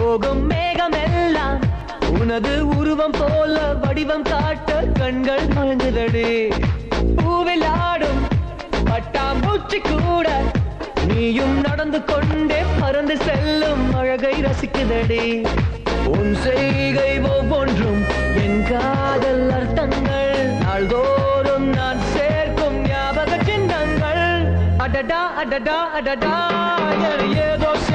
போகும் மேகமெல்லாம் உனது உருவம் போல வடிவம் காட்ட கண்கள் மழங்குதடி. பூவில் ஆடும் பட்டாம்பூச்சி கூட நீயும் நடந்து கொண்டே பறந்து செல்லும் அழகை ரசிக்குதடி. உன் செய்கை ஒவ்வொன்றும் என் காதல் அர்த்தங்கள், நாள்தோறும் நான் சேர்க்கும் ஞாபக சின்னங்கள். அடடா அடடா அடடா ஏதோ